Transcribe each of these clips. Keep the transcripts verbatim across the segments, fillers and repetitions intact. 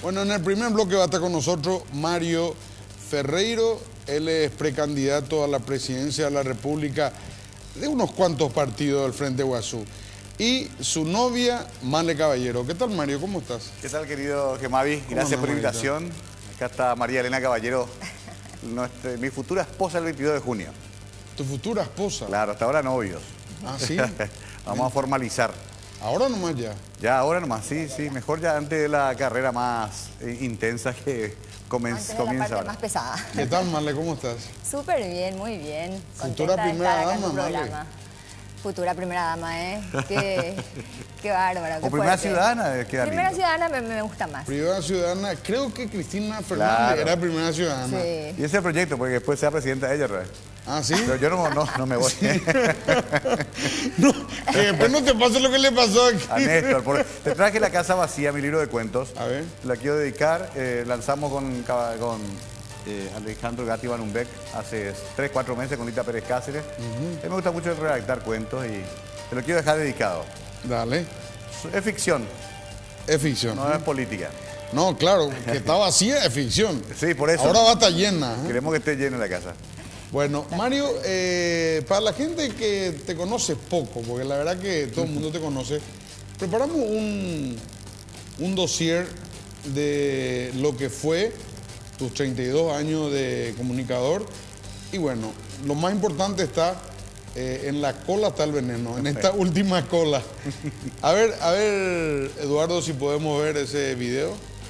Bueno, en el primer bloque va a estar con nosotros Mario Ferreiro. Él es precandidato a la presidencia de la República de unos cuantos partidos del Frente Guazú. Y su novia, Male Caballero. ¿Qué tal, Mario? ¿Cómo estás? ¿Qué tal, querido Gemavi? Gracias por la invitación. Acá está María Elena Caballero, nuestra, mi futura esposa el veintidós de junio. ¿Tu futura esposa? Claro, hasta ahora novios. Ah, ¿sí? Vamos Bien. a formalizar. ¿Ahora nomás ya? Ya, ahora nomás, sí, sí. Mejor ya antes de la carrera más eh, intensa que comienza ahora. Antes de la parte ahora. más pesada. ¿Qué tal, Male? ¿Cómo estás? Súper bien, muy bien. Futura primera dama, Male. Futura primera dama, ¿eh? Qué, qué bárbaro, qué O primera fuerte. ciudadana, queda Primera lindo. ciudadana me, me gusta más. Primera ciudadana, creo que Cristina Fernández Claro. era primera ciudadana. Sí. Y ese es el proyecto, porque después sea presidenta ella, ¿verdad? Ah, ¿sí? Pero yo no, no, no me voy. Sí. No, que después no te pase lo que le pasó aquí. A Néstor, por- te traje La Casa Vacía, mi libro de cuentos. A ver. La quiero dedicar. Eh, lanzamos con, con eh, Alejandro Gatti Banumbek hace tres, cuatro meses con Lita Pérez Cáceres. Uh-huh. A mí me gusta mucho redactar cuentos y te lo quiero dejar dedicado. Dale. Es ficción, Es ficción. no es política. No, claro, que está vacía es ficción. Sí, por eso. Ahora va a estar llena. ¿eh? Queremos que esté llena la casa. Bueno, Mario, eh, para la gente que te conoce poco, porque la verdad que todo el mundo te conoce, preparamos un, un dossier de lo que fue tus treinta y dos años de comunicador. Y bueno, lo más importante está, eh, en la cola está el veneno, en esta última cola. A ver, a ver, Eduardo, si podemos ver ese video.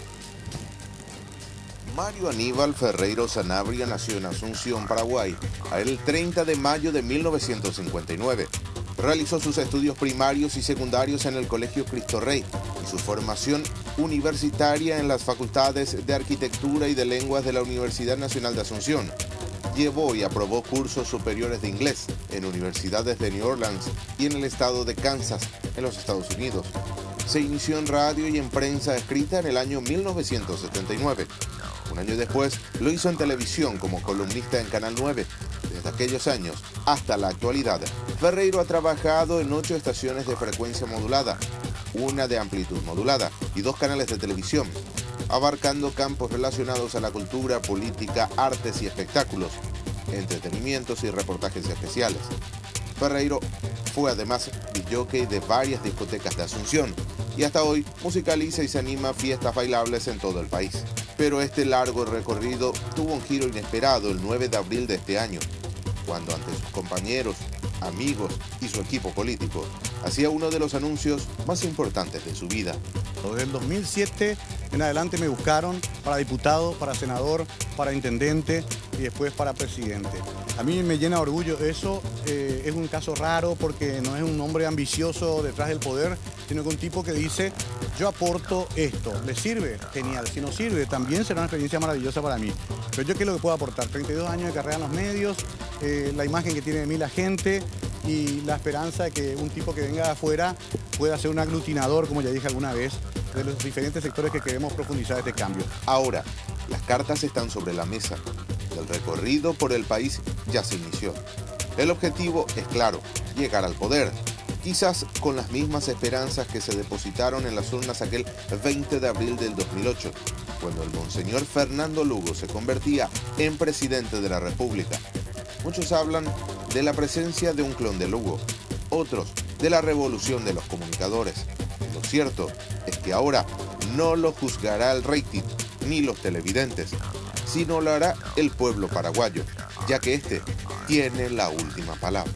Mario Aníbal Ferreiro Sanabria nació en Asunción, Paraguay, el treinta de mayo de mil novecientos cincuenta y nueve. Realizó sus estudios primarios y secundarios en el Colegio Cristo Rey y su formación universitaria en las facultades de Arquitectura y de Lenguas de la Universidad Nacional de Asunción. Llevó y aprobó cursos superiores de inglés en universidades de New Orleans y en el estado de Kansas, en los Estados Unidos. Se inició en radio y en prensa escrita en el año mil novecientos setenta y nueve. Un año después lo hizo en televisión como columnista en Canal nueve. Desde aquellos años hasta la actualidad, Ferreiro ha trabajado en ocho estaciones de frecuencia modulada, una de amplitud modulada y dos canales de televisión, abarcando campos relacionados a la cultura, política, artes y espectáculos, entretenimientos y reportajes especiales. Ferreiro fue además disc-jockey de varias discotecas de Asunción y hasta hoy musicaliza y se anima a fiestas bailables en todo el país. Pero este largo recorrido tuvo un giro inesperado el nueve de abril de este año, cuando ante sus compañeros, amigos y su equipo político, hacía uno de los anuncios más importantes de su vida. Desde el dos mil siete en adelante me buscaron para diputado, para senador, para intendente y después para presidente. A mí me llena de orgullo eso. Eh, es un caso raro porque no es un hombre ambicioso detrás del poder, sino que un tipo que dice: yo aporto esto, ¿le sirve? Genial. Si no sirve, también será una experiencia maravillosa para mí. Pero yo, ¿qué es lo que puedo aportar? treinta y dos años de carrera en los medios, eh, la imagen que tiene de mí la gente y la esperanza de que un tipo que venga de afuera pueda ser un aglutinador, como ya dije alguna vez, de los diferentes sectores que queremos profundizar este cambio. Ahora, las cartas están sobre la mesa. El recorrido por el país ya se inició. El objetivo es claro: llegar al poder. Quizás con las mismas esperanzas que se depositaron en las urnas aquel veinte de abril del dos mil ocho, cuando el monseñor Fernando Lugo se convertía en presidente de la República. Muchos hablan de la presencia de un clon de Lugo, otros de la revolución de los comunicadores. Lo cierto es que ahora no lo juzgará el rating ni los televidentes, sino lo hará el pueblo paraguayo, ya que este tiene la última palabra.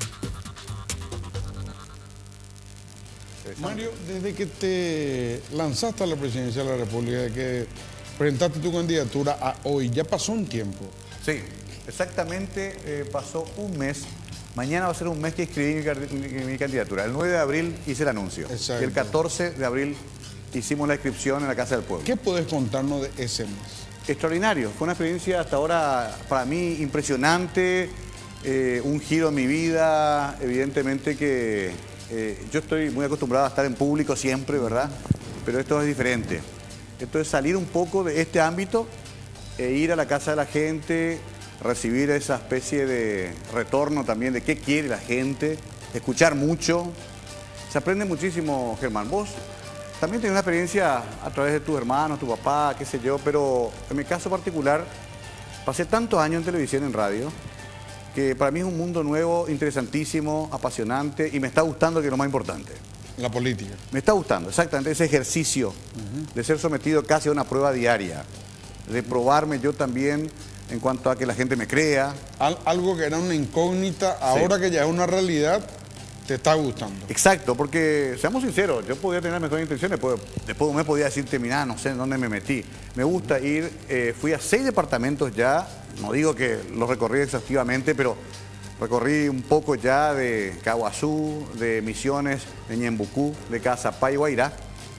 Mario, desde que te lanzaste a la presidencia de la República, desde que presentaste tu candidatura a hoy, ya pasó un tiempo. Sí, exactamente, eh, pasó un mes. Mañana va a ser un mes que escribí mi, mi, mi candidatura. El nueve de abril hice el anuncio. Exacto. Y el catorce de abril hicimos la inscripción en la Casa del Pueblo. ¿Qué podés contarnos de ese mes? Extraordinario. Fue una experiencia hasta ahora para mí impresionante, eh, un giro en mi vida. Evidentemente que eh, yo estoy muy acostumbrado a estar en público siempre, ¿verdad? Pero esto es diferente. Esto es salir un poco de este ámbito e ir a la casa de la gente, recibir esa especie de retorno también de qué quiere la gente, escuchar mucho. Se aprende muchísimo, Germán. Vos También tengo una experiencia a través de tus hermanos, tu papá, qué sé yo, pero en mi caso particular, pasé tantos años en televisión, en radio, que para mí es un mundo nuevo, interesantísimo, apasionante y me está gustando, que es lo más importante. La política. Me está gustando, exactamente, ese ejercicio uh-huh. de ser sometido casi a una prueba diaria, de probarme yo también en cuanto a que la gente me crea. Al, algo que era una incógnita, ahora sí. que ya es una realidad, te está gustando. Exacto, porque seamos sinceros, yo podía tener mejores intenciones, después, después de un mes podía decirte, mirá, no sé en dónde me metí. Me gusta ir, eh, fui a seis departamentos ya, no digo que los recorrí exhaustivamente, pero recorrí un poco ya de Caguazú, de Misiones, de Ñembucú, de Cazapá y Guairá.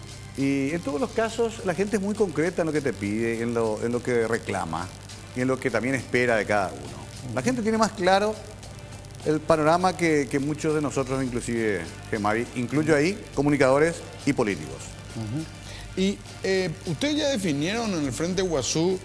Y en todos los casos la gente es muy concreta en lo que te pide, en lo, en lo que reclama y en lo que también espera de cada uno. La gente tiene más claro el panorama que, que muchos de nosotros, inclusive Gemavi, incluyo ahí comunicadores y políticos. Uh-huh. Y eh, ustedes ya definieron en el Frente Guazú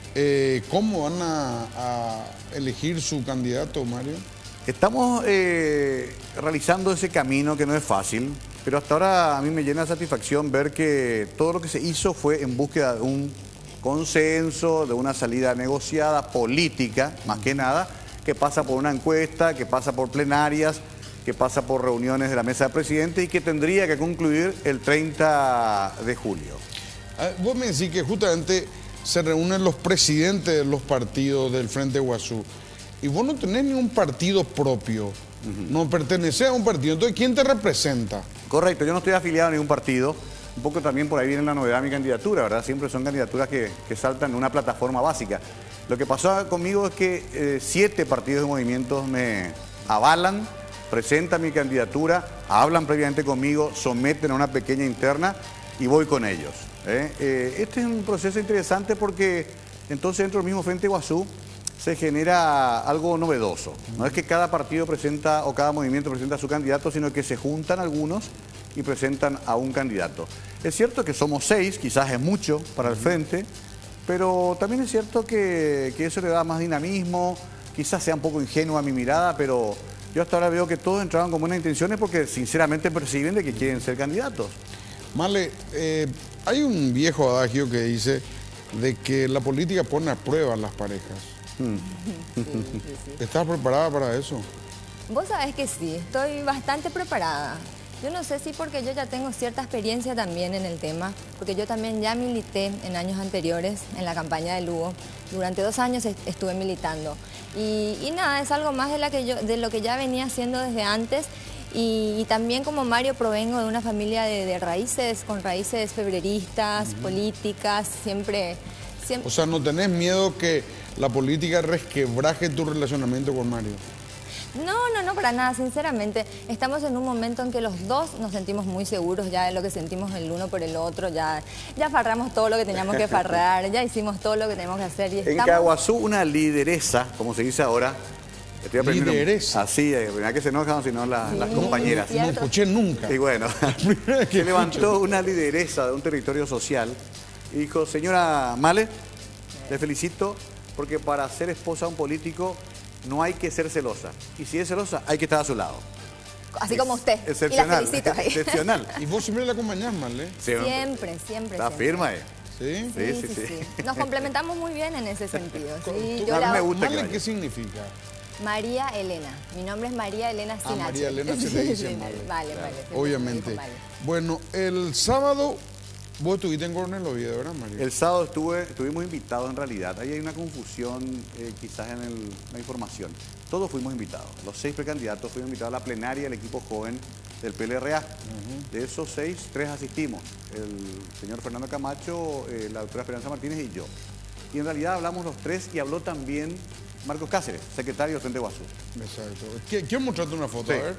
eh, cómo van a, a elegir su candidato, Mario. Estamos eh, realizando ese camino que no es fácil, pero hasta ahora a mí me llena de satisfacción ver que todo lo que se hizo fue en búsqueda de un consenso, de una salida negociada, política, más que nada, que pasa por una encuesta, que pasa por plenarias, que pasa por reuniones de la mesa de presidentes y que tendría que concluir el treinta de julio. Ah, vos me decís que justamente se reúnen los presidentes de los partidos del Frente Guazú y vos no tenés ni un partido propio, uh-huh. no pertenecés a un partido, entonces ¿quién te representa? Correcto, yo no estoy afiliado a ningún partido, un poco también por ahí viene la novedad de mi candidatura, ¿verdad? Siempre son candidaturas que, que saltan en una plataforma básica. Lo que pasó conmigo es que eh, siete partidos de movimientos me avalan, presentan mi candidatura, hablan previamente conmigo, someten a una pequeña interna y voy con ellos. ¿eh? Eh, este es un proceso interesante porque entonces dentro del mismo Frente Guazú se genera algo novedoso. No es que cada partido presenta o cada movimiento presenta a su candidato, sino que se juntan algunos y presentan a un candidato. Es cierto que somos seis, quizás es mucho para el Frente, pero también es cierto que, que eso le da más dinamismo, quizás sea un poco ingenua mi mirada, pero yo hasta ahora veo que todos entraban con buenas intenciones porque sinceramente perciben de que quieren ser candidatos. Marle, eh, hay un viejo adagio que dice de que la política pone a prueba a las parejas. Hmm. Sí, sí, sí. ¿Estás preparada para eso? Vos sabés que sí, estoy bastante preparada. Yo no sé si porque yo ya tengo cierta experiencia también en el tema, porque yo también ya milité en años anteriores en la campaña de Lugo. Durante dos años estuve militando. Y, y nada, es algo más de, la que yo, de lo que ya venía haciendo desde antes. Y, y también como Mario provengo de una familia de, de raíces, con raíces febreristas, uh-huh. políticas, siempre, siempre... O sea, ¿no tenés miedo que la política resquebraje tu relacionamiento con Mario? No, no, no, para nada, sinceramente. Estamos en un momento en que los dos nos sentimos muy seguros ya de lo que sentimos el uno por el otro. Ya, ya farramos todo lo que teníamos que farrar, ya hicimos todo lo que teníamos que hacer. Y en estamos... Caguazú, una lideresa, como se dice ahora. Estoy aprendiendo. Lideresa. Así, mira que se enojan, sino las, sí, las compañeras. No escuché nunca. Y bueno, que levantó una lideresa de un territorio social y dijo, señora Male, le felicito porque para ser esposa de un político no hay que ser celosa. Y si es celosa, hay que estar a su lado. Así es como usted. Excepcional. Y la felicito. Excepcional. ¿Y vos siempre la acompañás, Marle? Siempre, siempre. siempre Está siempre. firme. Eh. ¿Sí? Sí, sí, sí, sí. Nos complementamos muy bien en ese sentido. Sí, yo la... me gusta ¿Marle qué significa? María Elena. Mi nombre es María Elena Sinache. Ah, María Elena se le dice Marle. Vale, vale. Obviamente. Bueno, el sábado vos estuviste en Coronel Oviedo, ¿verdad, Mario? El sábado estuve, estuvimos invitados en realidad. Ahí hay una confusión eh, quizás en el, la información. Todos fuimos invitados. Los seis precandidatos fuimos invitados a la plenaria del equipo joven del P L R A. Uh-huh. De esos seis, tres asistimos. El señor Fernando Camacho, eh, la doctora Esperanza Martínez y yo. Y en realidad hablamos los tres y habló también Marcos Cáceres, secretario del Frente Guazú. Exacto. Quiero mostrarte una foto, sí. A ver.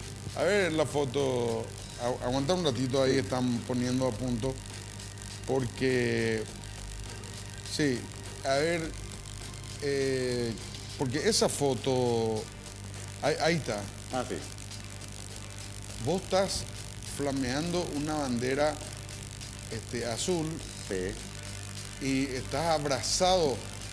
A ver la foto. Aguanta un ratito ahí, están poniendo a punto. Porque, sí, a ver, eh, porque esa foto, ahí, ahí está. Ah, sí. Vos estás flameando una bandera este, azul. Sí. Y estás abrazado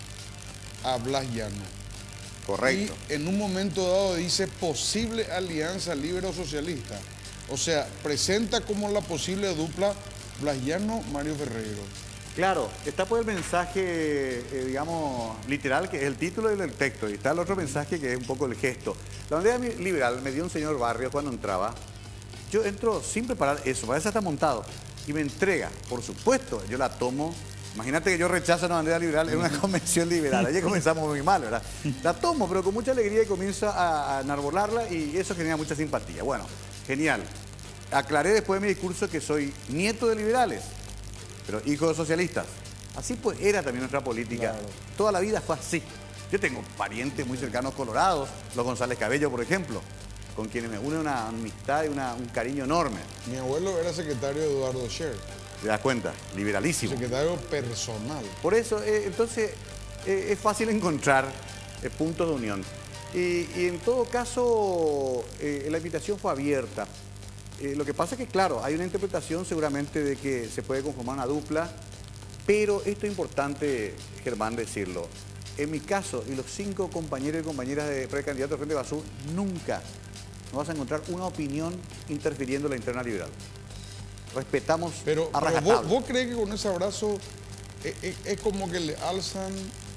a Blas Llano. Correcto. Y en un momento dado dice posible alianza libero socialista. O sea, presenta como la posible dupla Blas Llano, Mario Ferreiro. Claro, está por el mensaje, eh, digamos, literal, que es el título y el texto. Y está el otro mensaje que es un poco el gesto. La bandera liberal me dio un señor Barrio cuando entraba. Yo entro sin preparar eso, para eso está montado. Y me entrega, por supuesto, yo la tomo. Imagínate que yo rechazo una bandera liberal en una convención liberal. Allí comenzamos muy mal, ¿verdad? La tomo, pero con mucha alegría y comienzo a, a enarbolarla y eso genera mucha simpatía. Bueno, genial. Aclaré después de mi discurso que soy nieto de liberales, pero hijo de socialistas. Así pues era también nuestra política. Claro. Toda la vida fue así. Yo tengo parientes muy cercanos colorados, los González Cabello, por ejemplo, con quienes me une una amistad y una, un cariño enorme. Mi abuelo era secretario de Eduardo Scher. ¿Te das cuenta? Liberalísimo. Secretario personal. Por eso, eh, entonces, eh, es fácil encontrar eh, puntos de unión. Y, y en todo caso, eh, la invitación fue abierta. Eh, lo que pasa es que, claro, hay una interpretación seguramente de que se puede conformar una dupla, pero esto es importante, Germán, decirlo. En mi caso, y los cinco compañeros y compañeras de precandidato de Frente Guazú, nunca no vas a encontrar una opinión interfiriendo en la interna liberal. Respetamos pero, a pero rajatabla. ¿vos, ¿Vos crees que con ese abrazo es, es, es como que le alzan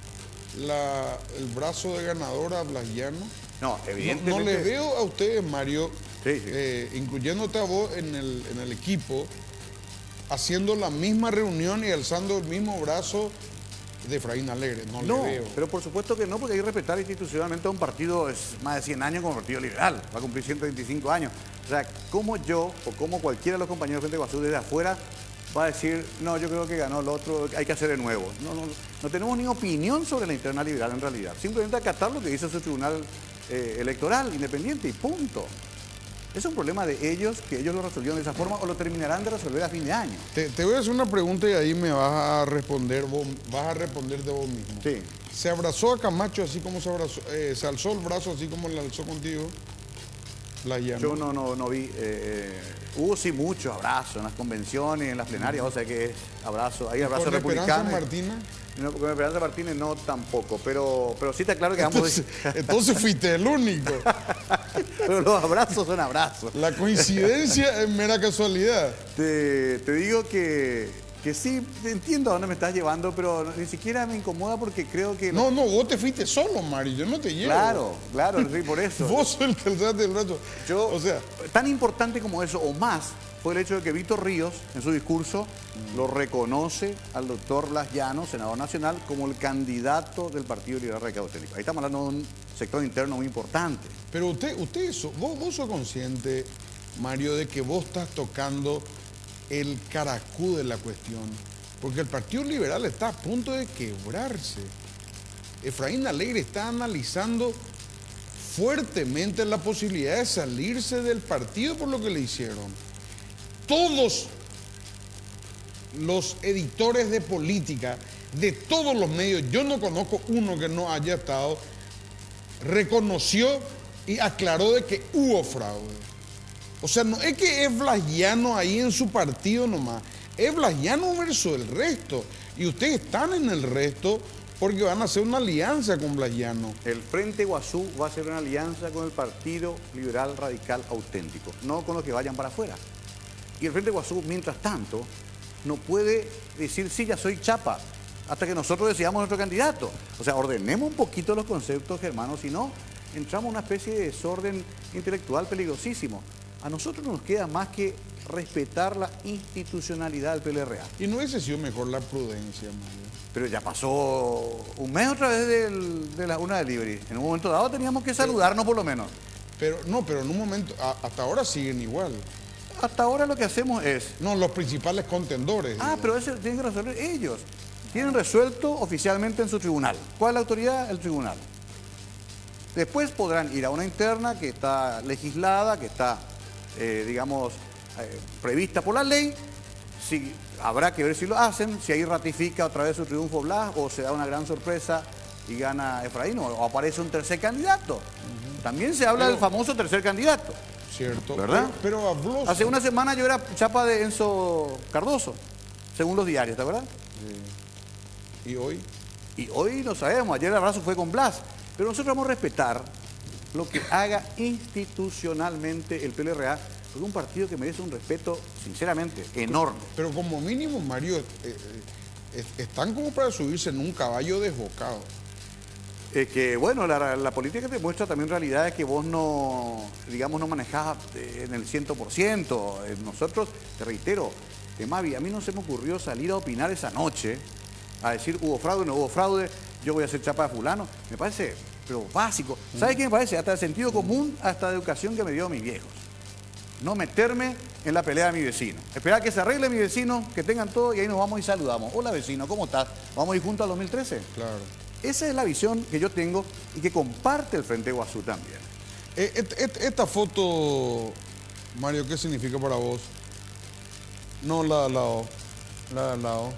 la, el brazo de ganador a Blas Llano? No, evidentemente. No, no les veo a ustedes, Mario, sí, sí. Eh, incluyéndote a vos en el, en el equipo, haciendo la misma reunión y alzando el mismo brazo de Efraín Alegre. No, No, le veo. pero por supuesto que no, porque hay que respetar institucionalmente a un partido, es más de cien años como Partido Liberal, va a cumplir ciento veinticinco años. O sea, como yo, o como cualquiera de los compañeros de Frente Guazú desde afuera, va a decir, no, yo creo que ganó el otro, hay que hacer de nuevo. No, no, no tenemos ni opinión sobre la interna liberal en realidad. Simplemente acatar lo que dice su tribunal eh, electoral independiente y punto. Es un problema de ellos, que ellos lo resolvieron de esa forma o lo terminarán de resolver a fin de año. Te, te voy a hacer una pregunta y ahí me vas a responder vos, vas a responder de vos mismo. Sí. ¿Se abrazó a Camacho así como se abrazó, eh, se alzó el brazo así como le alzó contigo? La llama. Yo no, no, no vi. Eh, hubo sí muchos abrazos en las convenciones, en las plenarias, o sea que es abrazo, hay abrazos republicanos. ¿Con Esperanza Martínez? No, con Esperanza Martínez no tampoco, pero, pero sí está claro que entonces, ambos... entonces fuiste el único. Pero los abrazos son abrazos. La coincidencia es mera casualidad. Te, te digo que, que sí, entiendo a dónde me estás llevando, pero ni siquiera me incomoda porque creo que... No, no, vos te fuiste solo, Mario, yo no te llevo. Claro, claro, sí, por eso. Vos sos el que alzaste el brazo. Yo, o sea, tan importante como eso, o más, fue el hecho de que Víctor Ríos, en su discurso, mm. lo reconoce al doctor Blas Llano, senador nacional, como el candidato del Partido Liberal Radical Auténtico. Ahí estamos hablando de un sector interno muy importante. Pero usted, usted vos, vos sos consciente, Mario, de que vos estás tocando el caracú de la cuestión, porque el Partido Liberal está a punto de quebrarse. Efraín Alegre está analizando fuertemente la posibilidad de salirse del partido por lo que le hicieron. Todos los editores de política de todos los medios, yo no conozco uno que no haya estado, reconoció y aclaró de que hubo fraude. O sea, no es que es Blas Llano ahí en su partido nomás, es Blas Llano versus el resto. Y ustedes están en el resto porque van a hacer una alianza con Blas Llano. El Frente Guazú va a hacer una alianza con el Partido Liberal Radical Auténtico, no con los que vayan para afuera. Y el Frente Guazú, mientras tanto, no puede decir, sí, ya soy chapa, hasta que nosotros decidamos nuestro candidato. O sea, ordenemos un poquito los conceptos, hermanos, si no, entramos en una especie de desorden intelectual peligrosísimo. A nosotros no nos queda más que respetar la institucionalidad del P L R A. Y no hubiese sido mejor la prudencia, Mario. Pero ya pasó un mes otra vez del, de la una delivery. En un momento dado teníamos que saludarnos por lo menos. Pero no, pero en un momento, a, hasta ahora siguen igual. Hasta ahora lo que hacemos es... No, los principales contendores. Ah, digo. pero eso tienen que resolver ellos. Tienen resuelto oficialmente en su tribunal. ¿Cuál es la autoridad? El tribunal. Después podrán ir a una interna que está legislada, que está, eh, digamos, eh, prevista por la ley. Si, habrá que ver si lo hacen, si ahí ratifica otra vez su triunfo Blas o se da una gran sorpresa y gana Efraín o aparece un tercer candidato. Uh-huh. También se habla pero, del famoso tercer candidato. Cierto. ¿Verdad? Pero, pero habló... Hace una semana yo era chapa de Enzo Cardoso, según los diarios, ¿te acuerdas? Sí. ¿Y hoy? Y hoy no sabemos, ayer el abrazo fue con Blas. Pero nosotros vamos a respetar lo que haga institucionalmente el P L R A porque es un partido que merece un respeto, sinceramente, enorme. Pero como mínimo, Mario, eh, eh, están como para subirse en un caballo desbocado. Eh, que bueno, la, la política te muestra también realidades que vos no, digamos, no manejás en el cien por ciento. Nosotros, te reitero, eh, Mavi, a mí no se me ocurrió salir a opinar esa noche, a decir hubo fraude, no hubo fraude, yo voy a hacer chapa de fulano. Me parece, pero básico. ¿Sabes qué me parece? Hasta el sentido común, hasta de educación que me dio mis viejos. No meterme en la pelea de mi vecino. Esperar que se arregle mi vecino, que tengan todo y ahí nos vamos y saludamos. Hola vecino, ¿cómo estás? ¿Vamos a ir juntos al dos mil trece? Claro. Esa es la visión que yo tengo y que comparte el Frente Guazú también. Eh, et, et, esta foto, Mario, ¿qué significa para vos? No la de al lado, la de al lado.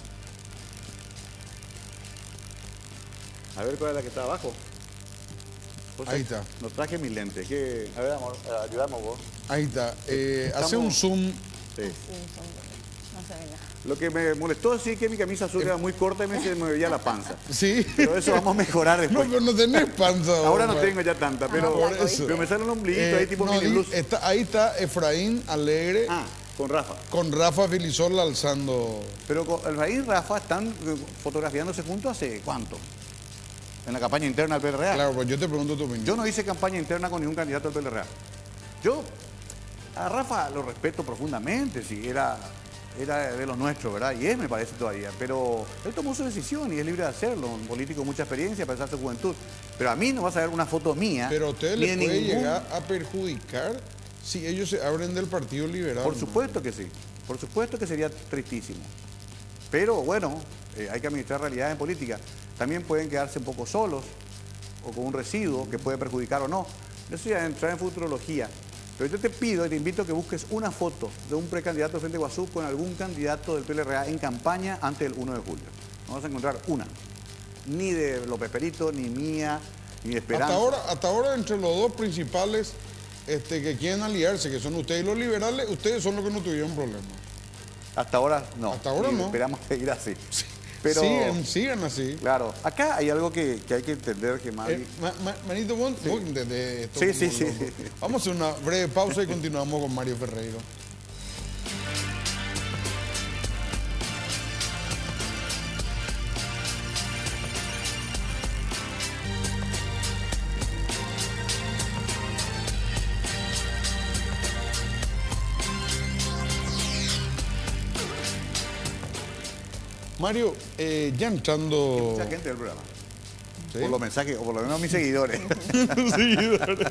A ver cuál es la que está abajo. Ahí está. No traje mis lentes. ¿Qué? A ver, amor, ayudamos vos. Ahí está. Eh, Estamos... Hace un zoom. Sí. No se ve nada. Lo que me molestó sí que mi camisa azul era muy corta y me, se me veía la panza. Sí. Pero eso vamos a mejorar No, después. pero no tenés panza. Ahora no hombre. tengo ya tanta, pero, Por eso. pero me sale un ombliguito Eh, ahí tipo no, mini di- blues. está- ahí está Efraín Alegre Ah, con Rafa. con Rafa Filisola alzando. Pero con el Raíz y Rafa están eh, fotografiándose juntos hace ¿cuánto? En la campaña interna del P L R A. Claro, pues yo te pregunto tu opinión. Yo no hice campaña interna con ningún candidato al P L R A. Yo a Rafa lo respeto profundamente, si era, era de los nuestros, ¿verdad? Y es, me parece todavía. Pero él tomó su decisión y es libre de hacerlo. Un político con mucha experiencia, a pesar de su juventud. Pero a mí no vas a ver una foto mía. Pero a ustedes ni les de puede ningún- llegar a perjudicar si ellos se abren del Partido Liberal. Por ¿no? supuesto que sí. Por supuesto que sería tristísimo. Pero bueno, eh, hay que administrar realidades en política. También pueden quedarse un poco solos o con un residuo que puede perjudicar o no. Eso ya entrar en futurología. Pero yo te pido y te invito a que busques una foto de un precandidato de Frente Guazú con algún candidato del P L R A en campaña antes del uno de julio. No vas a encontrar una. Ni de López Perito, ni mía, ni de Esperanza. Hasta ahora, hasta ahora, entre los dos principales este, que quieren aliarse, que son ustedes y los liberales, ustedes son los que no tuvieron problemas. Hasta ahora no. Hasta ahora Y no. Esperamos seguir así. Pero, Sigan, sigan así. claro, acá hay algo que, que hay que entender que Mavi... Eh, ma- ma- Manito, vos, vos entendés esto. Sí, como sí, sí. loco. Vamos a hacer una breve pausa y continuamos con Mario Ferreiro. Mario, eh, ya entrando... Mucha gente del programa. ¿Sí? Por los mensajes, o por lo menos mis seguidores. Seguidores.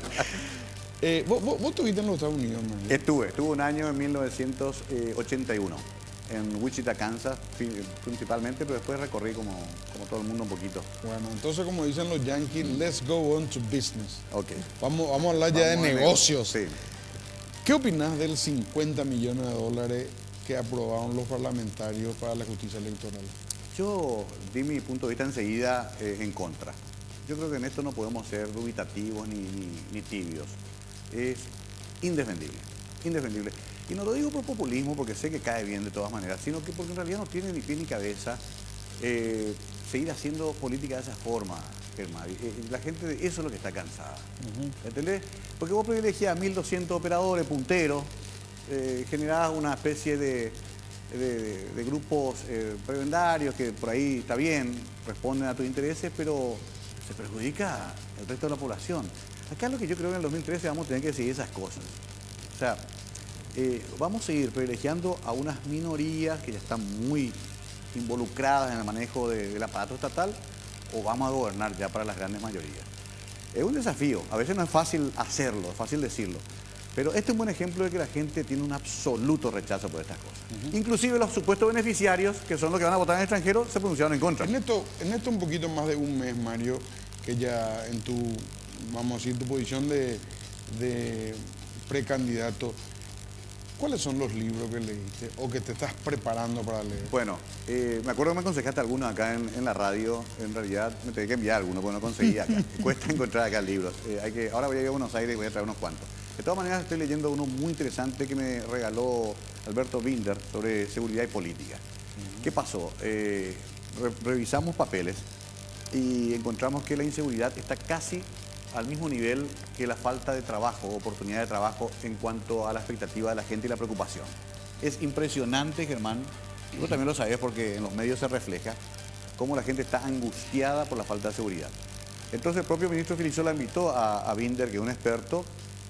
Eh, ¿vos, vos, vos estuviste en los Estados Unidos, Mario? Estuve, estuve un año en mil novecientos ochenta y uno, en Wichita, Kansas, fi- principalmente, pero después recorrí como, como todo el mundo un poquito. Bueno, entonces como dicen los yankees, let's go on to business. Ok. Vamos, vamos a hablar ya Vamos de a negocios. Sí. ¿Qué opinás del cincuenta millones de dólares que aprobaron los parlamentarios para la justicia electoral? Yo di mi punto de vista enseguida eh, en contra. Yo creo que en esto no podemos ser dubitativos ni, ni, ni tibios. Es indefendible, indefendible. Y no lo digo por populismo, porque sé que cae bien de todas maneras, sino que porque en realidad no tiene ni pie ni cabeza eh, seguir haciendo política de esa forma, Germán. Eh, la gente, de eso es lo que está cansada. ¿Entendés? Porque vos privilegiás a mil doscientos operadores punteros, eh, generás una especie de, de, de grupos eh, prebendarios que por ahí está bien, responden a tus intereses, pero se perjudica el resto de la población. Acá lo que yo creo que en el dos mil trece vamos a tener que seguir esas cosas. O sea, eh, vamos a seguir privilegiando a unas minorías que ya están muy involucradas en el manejo de- del aparato estatal, o vamos a gobernar ya para las grandes mayorías. Es un desafío, a veces no es fácil hacerlo, es fácil decirlo, pero este es un buen ejemplo de que la gente tiene un absoluto rechazo por estas cosas. Inclusive los supuestos beneficiarios, que son los que van a votar en el extranjero, se pronunciaron en contra. En esto, en esto un poquito más de un mes, Mario, que ya en tu, vamos a decir, tu posición de, de precandidato, ¿cuáles son los libros que leíste o que te estás preparando para leer? Bueno, eh, me acuerdo que me aconsejaste algunos acá en, en la radio. En realidad me tenía que enviar algunos porque no conseguía acá. Cuesta encontrar acá libros. Eh, hay que, ahora voy a ir a Buenos Aires y voy a traer unos cuantos. De todas maneras estoy leyendo uno muy interesante que me regaló Alberto Binder sobre seguridad y política. ¿Qué pasó? Eh, re- revisamos papeles y encontramos que la inseguridad está casi al mismo nivel que la falta de trabajo, oportunidad de trabajo en cuanto a la expectativa de la gente y la preocupación. Es impresionante, Germán, y vos también lo sabés porque en los medios se refleja, cómo la gente está angustiada por la falta de seguridad. Entonces el propio ministro Filisola invitó a, a Binder, que es un experto,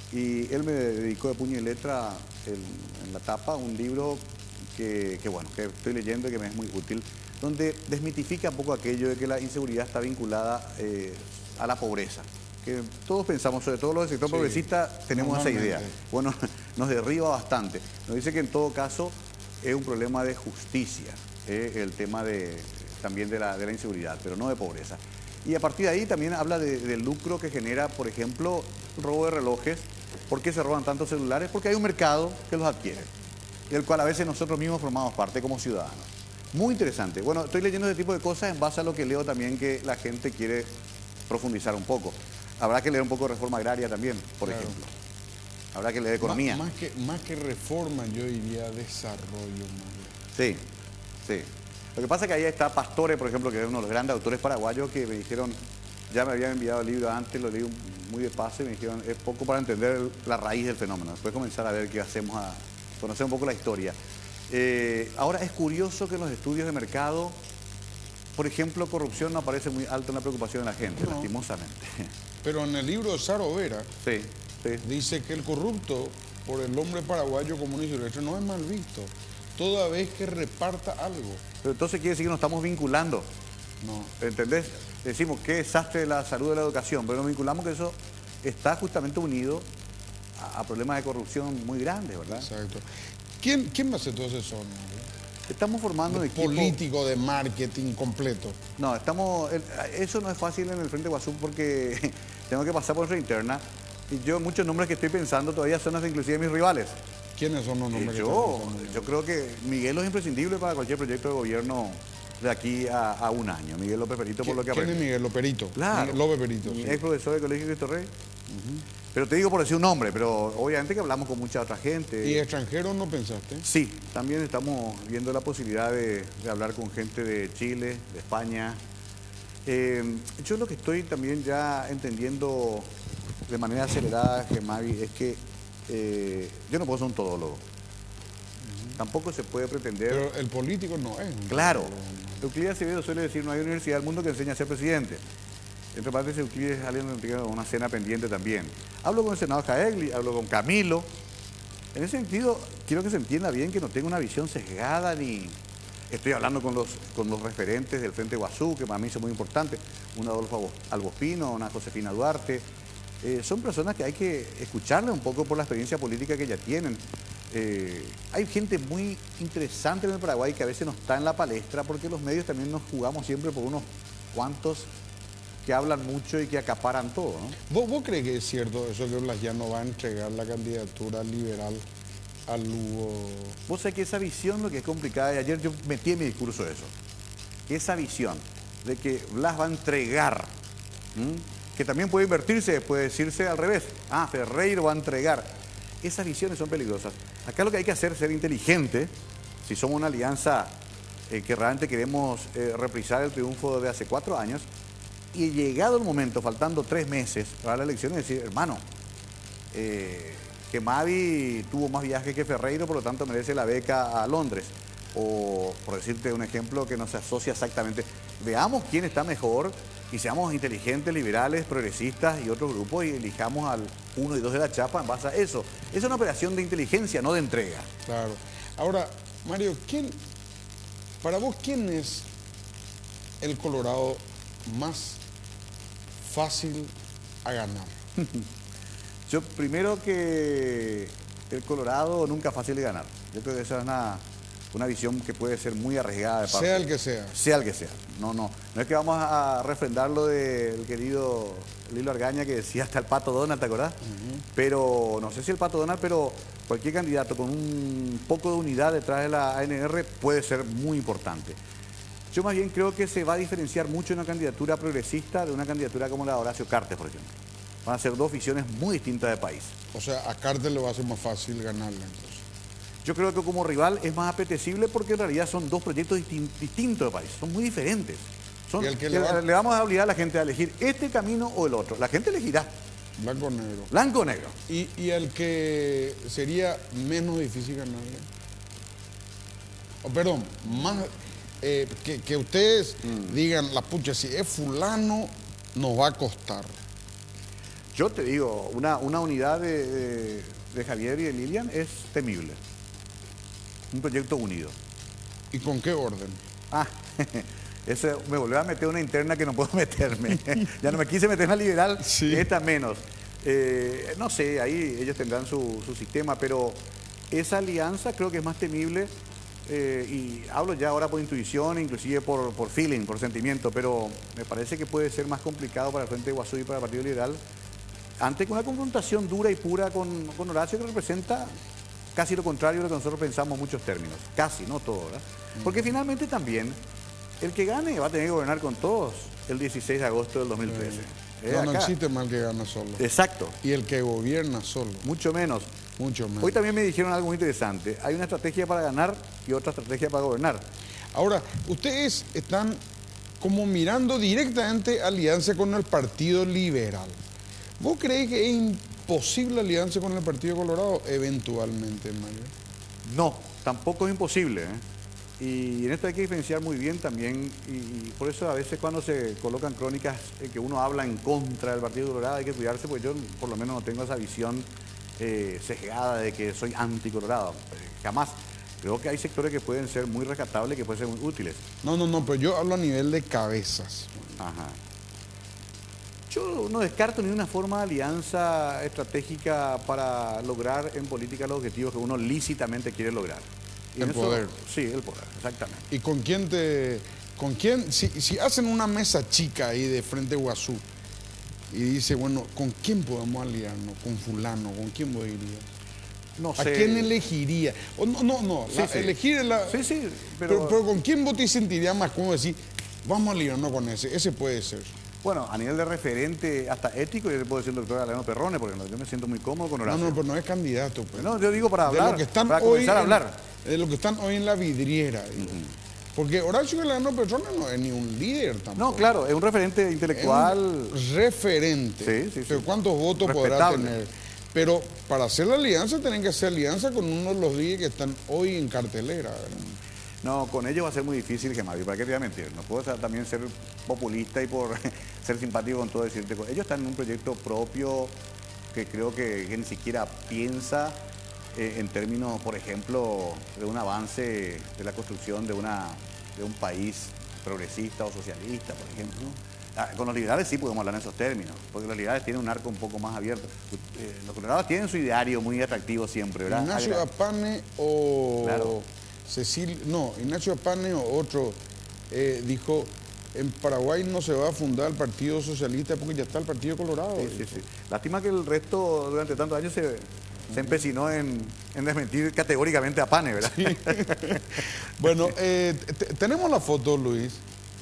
y él me dedicó de puño y letra el, en la tapa un libro que, que, bueno, que estoy leyendo y que me es muy útil, donde desmitifica un poco aquello de que la inseguridad está vinculada eh, a la pobreza. Que todos pensamos, sobre todo los del sector sí, progresista, tenemos esa idea. Bueno, nos derriba bastante. Nos dice que en todo caso es un problema de justicia, eh, el tema de, también de la, de la inseguridad, pero no de pobreza. Y a partir de ahí también habla de, del lucro que genera, por ejemplo, el robo de relojes. ¿Por qué se roban tantos celulares? Porque hay un mercado que los adquiere, del cual a veces nosotros mismos formamos parte como ciudadanos. Muy interesante. Bueno, estoy leyendo ese tipo de cosas en base a lo que leo también que la gente quiere profundizar un poco. Habrá que leer un poco de reforma agraria también, por claro. ejemplo. Habrá que leer economía. Más, más, que, más que reforma, yo diría desarrollo. Mario. Sí, sí. Lo que pasa es que ahí está Pastore, por ejemplo, que es uno de los grandes autores paraguayos que me dijeron, ya me habían enviado el libro antes, lo leí muy de paso y me dijeron, es poco para entender la raíz del fenómeno. Después comenzar a ver qué hacemos, a conocer un poco la historia. Eh, ahora es curioso que en los estudios de mercado, por ejemplo, corrupción no aparece muy alto en la preocupación de la gente, no. lastimosamente. Pero en el libro de Saro Vera, sí, sí. dice que el corrupto por el hombre paraguayo común y silvestre no es mal visto, toda vez que reparta algo. Pero entonces quiere decir que nos estamos vinculando. No. ¿Entendés? Decimos, qué desastre de la salud y de la educación, pero nos vinculamos que eso está justamente unido a, a problemas de corrupción muy grandes, ¿verdad? Exacto. ¿Quién, quién va a ser tu asesor? Estamos formando un equipo... político, de marketing completo. No, estamos... Eso no es fácil en el Frente Guasú porque tengo que pasar por nuestra interna y yo muchos nombres que estoy pensando todavía son hasta inclusive mis rivales. ¿Quiénes son los nombres yo, que están pensando? Yo creo que Miguel es imprescindible para cualquier proyecto de gobierno de aquí a, a un año. Miguel López Perito, por lo que aprendí. ¿Quién es Miguel López Perito? Claro. Miguel López Perito. Mi sí. ex profesor del Colegio Cristo Rey. Uh-huh. Pero te digo por decir un nombre, pero obviamente que hablamos con mucha otra gente. ¿Y extranjeros no pensaste? Sí, también estamos viendo la posibilidad de, de hablar con gente de Chile, de España. Eh, yo lo que estoy también ya entendiendo de manera acelerada, Gemavi, es que eh, yo no puedo ser un todólogo. Uh-huh. Tampoco se puede pretender... Pero el político no es. Un claro. Euclides Acevedo suele decir, no hay universidad del mundo que enseñe a ser presidente. Entre paréntesis, Euclides alguien tiene una cena pendiente también. Hablo con el senador Jaegli, hablo con Camilo. En ese sentido, quiero que se entienda bien que no tengo una visión sesgada ni... Estoy hablando con los, con los referentes del Frente Guasú, que para mí son muy importantes. Un Adolfo Albospino, una Josefina Duarte. Eh, son personas que hay que escucharle un poco por la experiencia política que ya tienen. Eh, hay gente muy interesante en el Paraguay que a veces no está en la palestra porque los medios también nos jugamos siempre por unos cuantos que hablan mucho y que acaparan todo, ¿no? ¿Vos, vos crees que es cierto eso que Blas Llano va a entregar la candidatura liberal a Lugo? Vos sabés que esa visión lo que es complicada, y ayer yo metí en mi discurso eso, esa visión de que Blas va a entregar, ¿m? que también puede invertirse, puede decirse al revés, ah, Ferreiro va a entregar. Esas visiones son peligrosas. Acá lo que hay que hacer es ser inteligente, si somos una alianza eh, que realmente queremos eh, reprisar el triunfo de hace cuatro años, y llegado el momento, faltando tres meses para la elección, es decir, hermano, eh, que Mavi tuvo más viajes que Ferreiro, por lo tanto merece la beca a Londres. O, por decirte un ejemplo que no se asocia exactamente, veamos quién está mejor y seamos inteligentes, liberales, progresistas y otros grupos y elijamos al uno y dos de la chapa en base a eso. Es una operación de inteligencia, no de entrega. Claro. Ahora, Mario, ¿quién, para vos, quién es el Colorado más fácil a ganar? Yo primero que el Colorado nunca es fácil de ganar. Yo creo que esa es una, una visión que puede ser muy arriesgada de parte. Sea el que sea. Sea el que sea. No, no. No es que vamos a refrendar lo del querido Lilo Argaña que decía hasta el Pato Donald, ¿te acordás? Uh-huh. Pero, no sé si el Pato Donald, pero cualquier candidato con un poco de unidad detrás de la A N R puede ser muy importante. Yo más bien creo que se va a diferenciar mucho una candidatura progresista de una candidatura como la de Horacio Cartes, por ejemplo. Van a ser dos visiones muy distintas de país. O sea, a Cartes le va a ser más fácil ganarla entonces. Yo creo que como rival es más apetecible porque en realidad son dos proyectos distin distintos de país, son muy diferentes. Son, Y el que que le va- le vamos a obligar a la gente a elegir este camino o el otro. La gente elegirá Blanco o negro. blanco o negro. Y, y el que sería menos difícil ganarle. O perdón, más eh, que, que ustedes Mm. digan, la pucha, si es fulano, nos va a costar. Yo te digo, una, una unidad de, de- de Javier y de Lilian es temible. Un proyecto unido. ¿Y con qué orden? Ah, ese, me volvió a meter una interna que no puedo meterme. Ya no me quise meter en la liberal, Sí. esta menos. Eh, no sé, ahí ellos tendrán su, su sistema, pero esa alianza creo que es más temible. eh, y hablo ya ahora por intuición, inclusive por, por feeling, por sentimiento, pero me parece que puede ser más complicado para el Frente de Guasú y para el Partido Liberal antes que una confrontación dura y pura con, con Horacio, que representa casi lo contrario de lo que nosotros pensamos en muchos términos. Casi, no todo, ¿verdad? Porque finalmente también el que gane va a tener que gobernar con todos el dieciséis de agosto del dos mil trece. Eh, No, no acá. existe mal que gana solo. Exacto, Y el que gobierna solo, mucho menos. mucho menos. Hoy también me dijeron algo muy interesante. Hay una estrategia para ganar y otra estrategia para gobernar. Ahora, ustedes están como mirando directamente alianza con el Partido Liberal. ¿Vos creés que es imposible alianza con el Partido Colorado? Eventualmente, Mario. No, tampoco es imposible. ¿eh? Y en esto hay que diferenciar muy bien también, y, y por eso a veces cuando se colocan crónicas en que uno habla en contra del Partido Colorado hay que cuidarse, porque yo por lo menos no tengo esa visión eh, sesgada de que soy anticolorado. Eh, jamás. Creo que hay sectores que pueden ser muy rescatables, que pueden ser muy útiles. No, no, no, pero yo hablo a nivel de cabezas. Ajá. Yo no descarto ni una forma de alianza estratégica para lograr en política los objetivos que uno lícitamente quiere lograr. Y El en eso- poder. Sí, el poder, exactamente. ¿Y con quién te... con quién, si, si hacen una mesa chica ahí de frente a Guazú y dice, bueno, ¿con quién podemos aliarnos? ¿Con fulano? ¿Con quién voy a ir? No ¿A sé. quién elegiría? O no, no, no, Sí, la- sí. elegir es la... Sí, sí, pero... pero- pero ¿con quién vos te sentirías más cómodo decir, vamos a aliarnos con ese? Ese puede ser. Bueno, a nivel de referente hasta ético, yo te puedo decir el doctor Alejandro Perrone, porque no, yo me siento muy cómodo con No, Horacio. no, pero no es candidato. Pues. No, yo digo para de hablar, lo que están para hoy comenzar a en- hablar. de lo que están hoy en la vidriera. digo. Porque Horacio Alejandro Perrone no es ni un líder tampoco. No, claro, es un referente Es intelectual. un referente. Sí, sí, sí. Pero ¿cuántos votos podrá Respetable. tener? Pero para hacer la alianza tienen que hacer alianza con uno de los líderes que están hoy en cartelera. ¿verdad? No, con ellos va a ser muy difícil, que ¿para qué te voy a mentir? No puedo ser- también ser populista y por ser simpático con todo decirte. cosas. Ellos están en un proyecto propio que creo que, que ni siquiera piensa eh, en términos, por ejemplo, de un avance de la construcción de, una, de un país progresista o socialista, por ejemplo. Ah, con los liberales sí podemos hablar en esos términos, porque los liberales tienen un arco un poco más abierto. Eh, los colorados tienen su ideario muy atractivo siempre, ¿verdad? Ignacio Agra- Apane o Claro. Cecil, no, Ignacio Apane o otro eh, dijo, en Paraguay no se va a fundar el Partido Socialista porque ya está el Partido Colorado. Sí, sí, sí. Lástima que el resto durante tantos años se, se empecinó en, en desmentir categóricamente a Pane, ¿verdad? Bueno, eh, te- tenemos la foto, Luis.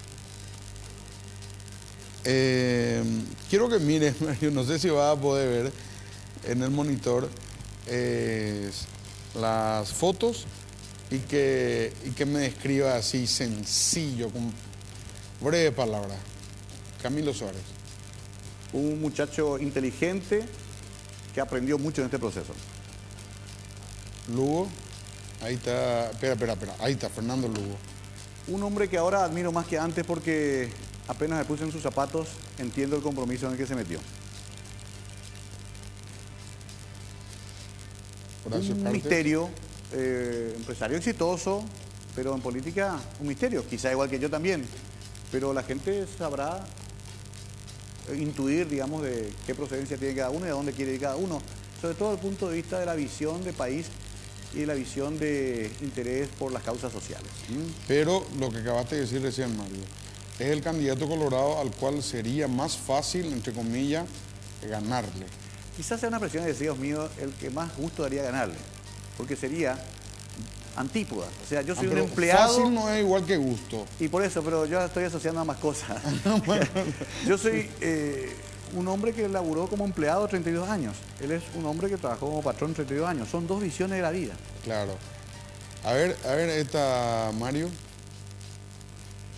Eh, quiero que mires, Mario, no sé si vas a poder ver en el monitor eh, las fotos y que, y que me describa así sencillo, con breve palabra. Camilo Suárez. Un muchacho inteligente que aprendió mucho en este proceso. Lugo, ahí está, espera, espera, espera, ahí está Fernando Lugo. Un hombre que ahora admiro más que antes porque apenas me puse en sus zapatos, entiendo el compromiso en el que se metió. Horacio Un Cartes. misterio, eh, empresario exitoso, pero en política un misterio, quizá igual que yo también. Pero la gente sabrá eh, intuir, digamos, de qué procedencia tiene cada uno y a dónde quiere ir cada uno. Sobre todo desde el punto de vista de la visión de país y de la visión de interés por las causas sociales. ¿Mm? Pero lo que acabaste de decir recién, Mario, es el candidato colorado al cual sería más fácil, entre comillas, ganarle. Quizás sea una presión de Dios mío el que más gusto daría ganarle, porque sería antípoda. O sea, yo soy Ah, un pero empleado... fácil no es igual que gusto. Y por eso, pero yo estoy asociando a más cosas. Yo soy eh, un hombre que laburó como empleado treinta y dos años. Él es un hombre que trabajó como patrón treinta y dos años. Son dos visiones de la vida. Claro. A ver, a ver esta, Mario.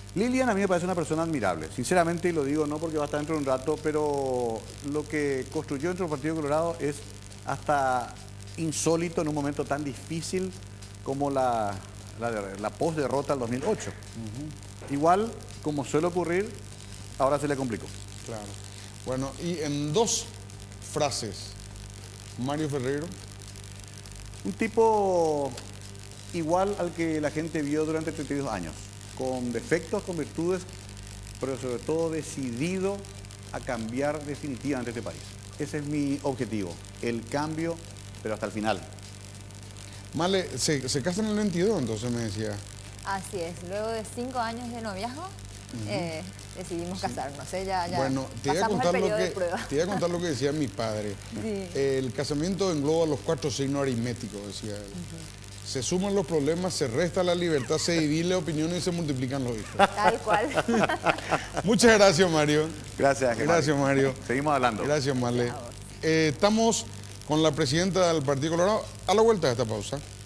Lilian a mí me parece una persona admirable, sinceramente, y lo digo no porque va a estar dentro de un rato, pero lo que construyó dentro del Partido Colorado es hasta insólito en un momento tan difícil como la, la, la post-derrota del dos mil ocho. Uh-huh. Igual, como suele ocurrir, ahora se le complicó. Claro. Bueno, y en dos frases, Mario Ferreiro. Un tipo igual al que la gente vio durante treinta y dos años, con defectos, con virtudes, pero sobre todo decidido a cambiar definitivamente este país. Ese es mi objetivo, el cambio, pero hasta el final. Male, se, se casan en el veintidós, entonces me decía. Así es, luego de cinco años de noviazgo, uh-huh. eh, decidimos sí. casarnos. ¿eh? Ya, ya bueno, te iba, a contar lo que, te iba a contar lo que decía mi padre. Sí. El casamiento engloba los cuatro signos aritméticos, decía él. Uh-huh. Se suman los problemas, se resta la libertad, se divide la opinión y se multiplican los hijos. Tal cual. Muchas gracias, Mario. Gracias, Gracias, Mario. Seguimos hablando. Gracias, Male. Eh, estamos con la presidenta del Partido Colorado a la vuelta de esta pausa.